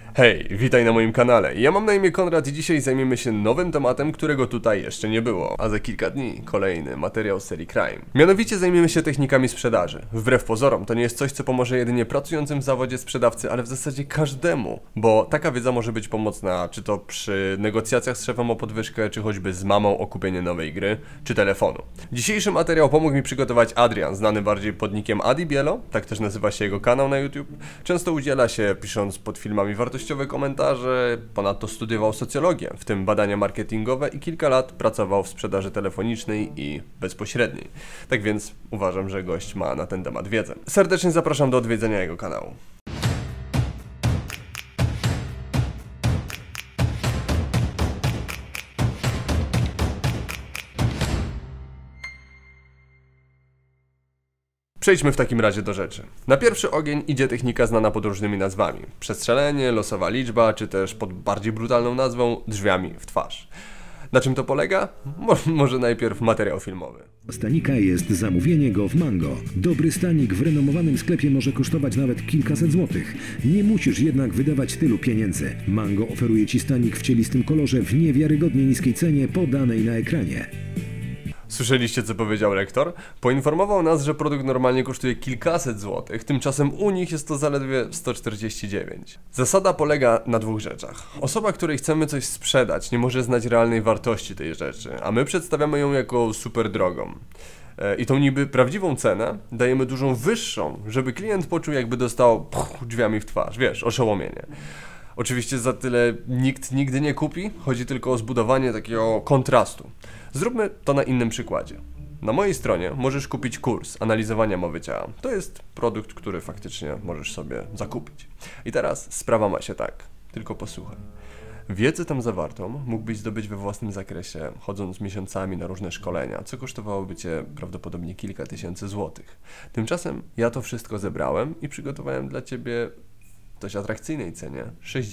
Hej, witaj na moim kanale. Ja mam na imię Konrad i dzisiaj zajmiemy się nowym tematem, którego tutaj jeszcze nie było. A za kilka dni kolejny materiał z serii Crime. Mianowicie zajmiemy się technikami sprzedaży. Wbrew pozorom, to nie jest coś, co pomoże jedynie pracującym w zawodzie sprzedawcy, ale w zasadzie każdemu. Bo taka wiedza może być pomocna, czy to przy negocjacjach z szefem o podwyżkę, czy choćby z mamą o kupienie nowej gry, czy telefonu. Dzisiejszy materiał pomógł mi przygotować Adrian, znany bardziej pod nickiem Adibielo, tak też nazywa się jego kanał na YouTube. Często udziela się pisząc pod filmami wartościowe komentarze, ponadto studiował socjologię, w tym badania marketingowe i kilka lat pracował w sprzedaży telefonicznej i bezpośredniej. Tak więc uważam, że gość ma na ten temat wiedzę. Serdecznie zapraszam do odwiedzenia jego kanału. Przejdźmy w takim razie do rzeczy. Na pierwszy ogień idzie technika znana pod różnymi nazwami. Przestrzelenie, losowa liczba, czy też pod bardziej brutalną nazwą drzwiami w twarz. Na czym to polega? Może najpierw materiał filmowy. Stanika jest zamówienie go w Mango. Dobry stanik w renomowanym sklepie może kosztować nawet kilkaset złotych. Nie musisz jednak wydawać tylu pieniędzy. Mango oferuje Ci stanik w cielistym kolorze w niewiarygodnie niskiej cenie podanej na ekranie. Słyszeliście, co powiedział rektor? Poinformował nas, że produkt normalnie kosztuje kilkaset złotych, tymczasem u nich jest to zaledwie 149. Zasada polega na dwóch rzeczach. Osoba, której chcemy coś sprzedać, nie może znać realnej wartości tej rzeczy, a my przedstawiamy ją jako super drogą. I tą niby prawdziwą cenę dajemy dużą wyższą, żeby klient poczuł, jakby dostał drzwiami w twarz, wiesz, oszołomienie. Oczywiście za tyle nikt nigdy nie kupi, chodzi tylko o zbudowanie takiego kontrastu. Zróbmy to na innym przykładzie. Na mojej stronie możesz kupić kurs analizowania mowy ciała. To jest produkt, który faktycznie możesz sobie zakupić. I teraz sprawa ma się tak, tylko posłuchaj. Wiedzę tam zawartą mógłbyś zdobyć we własnym zakresie, chodząc miesiącami na różne szkolenia, co kosztowałoby Cię prawdopodobnie kilka tysięcy złotych. Tymczasem ja to wszystko zebrałem i przygotowałem dla Ciebie w dość atrakcyjnej cenie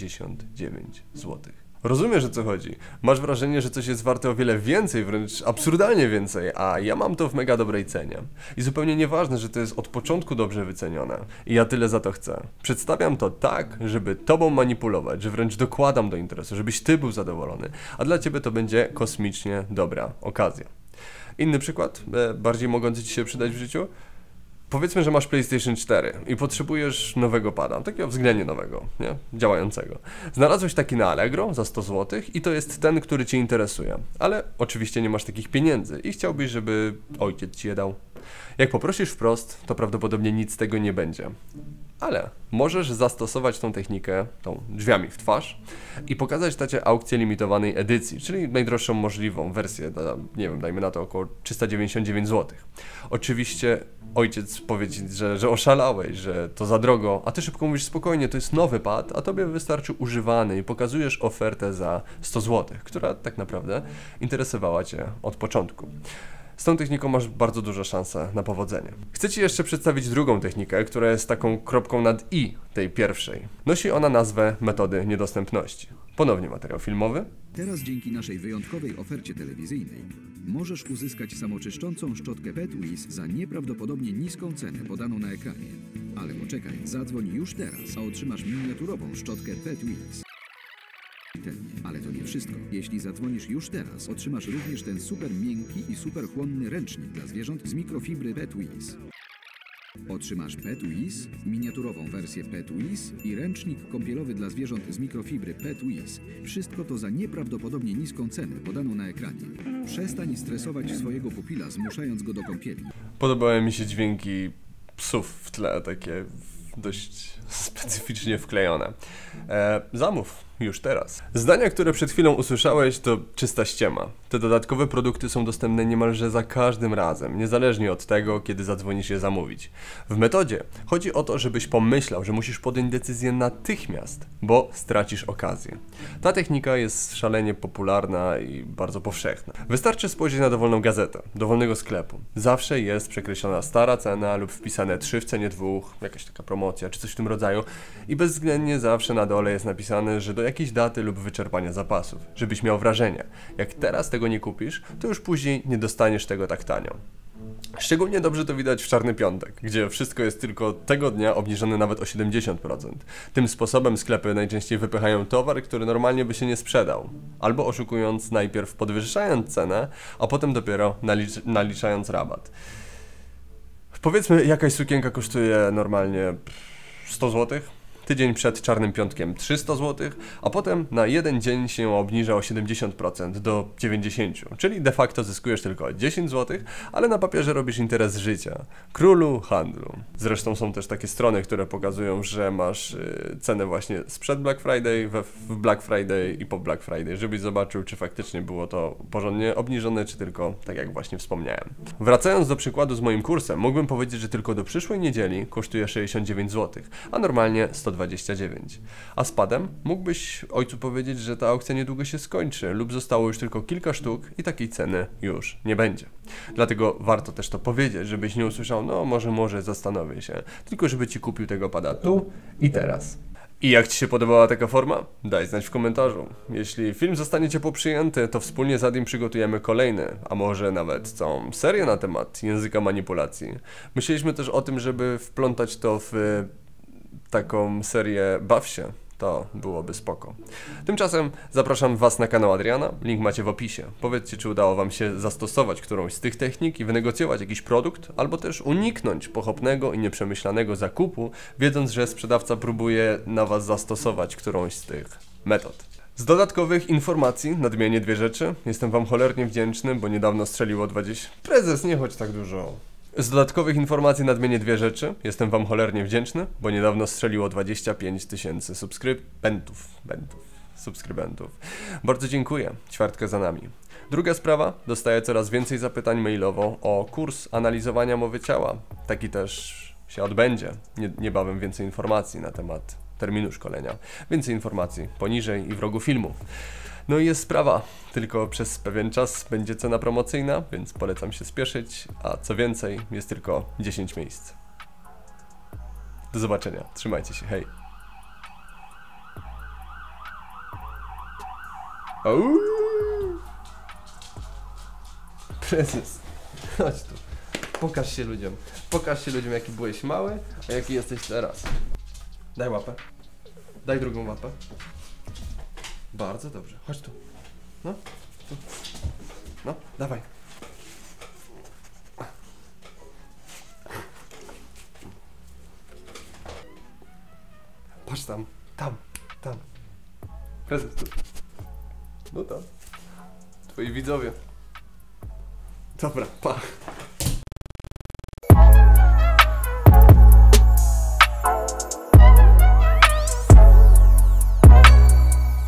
69 złotych. Rozumiesz, o co chodzi. Masz wrażenie, że coś jest warte o wiele więcej, wręcz absurdalnie więcej, a ja mam to w mega dobrej cenie. I zupełnie nieważne, że to jest od początku dobrze wycenione. I ja tyle za to chcę. Przedstawiam to tak, żeby tobą manipulować, że wręcz dokładam do interesu, żebyś ty był zadowolony, a dla ciebie to będzie kosmicznie dobra okazja. Inny przykład, bardziej mogący ci się przydać w życiu. Powiedzmy, że masz PlayStation 4 i potrzebujesz nowego pada, takiego względnie nowego, nie? Działającego. Znalazłeś taki na Allegro za 100 zł i to jest ten, który Cię interesuje. Ale oczywiście nie masz takich pieniędzy i chciałbyś, żeby ojciec Ci je dał. Jak poprosisz wprost, to prawdopodobnie nic z tego nie będzie. Ale możesz zastosować tą technikę, tą drzwiami w twarz i pokazać tacie aukcję limitowanej edycji, czyli najdroższą możliwą wersję, nie wiem, dajmy na to około 399 zł. Oczywiście ojciec powie Ci, że oszalałeś, że to za drogo, a Ty szybko mówisz spokojnie, to jest nowy pad, a Tobie wystarczy używany i pokazujesz ofertę za 100 zł, która tak naprawdę interesowała Cię od początku. Z tą techniką masz bardzo duże szanse na powodzenie. Chcę Ci jeszcze przedstawić drugą technikę, która jest taką kropką nad i tej pierwszej. Nosi ona nazwę metody niedostępności. Ponownie materiał filmowy. Teraz dzięki naszej wyjątkowej ofercie telewizyjnej możesz uzyskać samoczyszczącą szczotkę Petwiz za nieprawdopodobnie niską cenę podaną na ekranie. Ale poczekaj, zadzwoń już teraz, a otrzymasz miniaturową szczotkę Petwiz. Ale to nie wszystko. Jeśli zadzwonisz już teraz, otrzymasz również ten super miękki i super chłonny ręcznik dla zwierząt z mikrofibry Petwiz. Otrzymasz Petwiz, miniaturową wersję Petwiz i ręcznik kąpielowy dla zwierząt z mikrofibry Petwiz. Wszystko to za nieprawdopodobnie niską cenę podaną na ekranie. Przestań stresować swojego pupila, zmuszając go do kąpieli. Podobały mi się dźwięki psów w tle, takie dość specyficznie wklejone. Zamów już teraz. Zdania, które przed chwilą usłyszałeś, to czysta ściema. Te dodatkowe produkty są dostępne niemalże za każdym razem, niezależnie od tego, kiedy zadzwonisz je zamówić. W metodzie chodzi o to, żebyś pomyślał, że musisz podjąć decyzję natychmiast, bo stracisz okazję. Ta technika jest szalenie popularna i bardzo powszechna. Wystarczy spojrzeć na dowolną gazetę, dowolnego sklepu. Zawsze jest przekreślona stara cena lub wpisane 3 w cenie 2, jakaś taka promocja czy coś w tym rodzaju i bezwzględnie zawsze na dole jest napisane, że do jakiejś daty lub wyczerpania zapasów, żebyś miał wrażenie, jak teraz tego nie kupisz, to już później nie dostaniesz tego tak tanio. Szczególnie dobrze to widać w Czarny Piątek, gdzie wszystko jest tylko tego dnia obniżone nawet o 70%. Tym sposobem sklepy najczęściej wypychają towar, który normalnie by się nie sprzedał. Albo oszukując najpierw podwyższając cenę, a potem dopiero naliczając rabat. Powiedzmy, jakaś sukienka kosztuje normalnie 100 zł. Tydzień przed Czarnym Piątkiem 300 zł, a potem na jeden dzień się obniża o 70% do 90%, czyli de facto zyskujesz tylko 10 zł, ale na papierze robisz interes życia. Królu handlu. Zresztą są też takie strony, które pokazują, że masz cenę właśnie sprzed Black Friday, w Black Friday i po Black Friday, żebyś zobaczył, czy faktycznie było to porządnie obniżone, czy tylko tak jak właśnie wspomniałem. Wracając do przykładu z moim kursem, mógłbym powiedzieć, że tylko do przyszłej niedzieli kosztuje 69 zł, a normalnie 129. A z padem mógłbyś ojcu powiedzieć, że ta aukcja niedługo się skończy lub zostało już tylko kilka sztuk i takiej ceny już nie będzie. Dlatego warto też to powiedzieć, żebyś nie usłyszał, no może zastanowię się, tylko żeby ci kupił tego pada tu i teraz. I jak ci się podobała taka forma? Daj znać w komentarzu. Jeśli film zostanie ciepło przyjęty, to wspólnie z Adim przygotujemy kolejny, a może nawet całą serię na temat języka manipulacji. Myśleliśmy też o tym, żeby wplątać to w taką serię Baw się, to byłoby spoko. Tymczasem zapraszam Was na kanał Adriana, link macie w opisie. Powiedzcie, czy udało Wam się zastosować którąś z tych technik i wynegocjować jakiś produkt, albo też uniknąć pochopnego i nieprzemyślanego zakupu, wiedząc, że sprzedawca próbuje na Was zastosować którąś z tych metod. Z dodatkowych informacji nadmienię dwie rzeczy. Jestem Wam cholernie wdzięczny, bo niedawno strzeliło 20... Prezes, nie chodź tak dużo. Z dodatkowych informacji nadmienię dwie rzeczy. Jestem Wam cholernie wdzięczny, bo niedawno strzeliło 25 000 subskrybentów. Bardzo dziękuję. Ćwiartka za nami. Druga sprawa. Dostaję coraz więcej zapytań mailowo o kurs analizowania mowy ciała. Taki też się odbędzie. Niebawem więcej informacji na temat terminu szkolenia. Więcej informacji poniżej i w rogu filmu. No i jest sprawa, tylko przez pewien czas będzie cena promocyjna, więc polecam się spieszyć, a co więcej, jest tylko 10 miejsc. Do zobaczenia, trzymajcie się, hej! Auuu! Prezes, chodź tu, pokaż się ludziom, jaki byłeś mały, a jaki jesteś teraz. Daj łapę, daj drugą łapę. Bardzo dobrze. Chodź tu. No. Tu. No, dawaj. Patrz tam. Tam. Prezes tu. No tam. Twoi widzowie. Dobra, pa.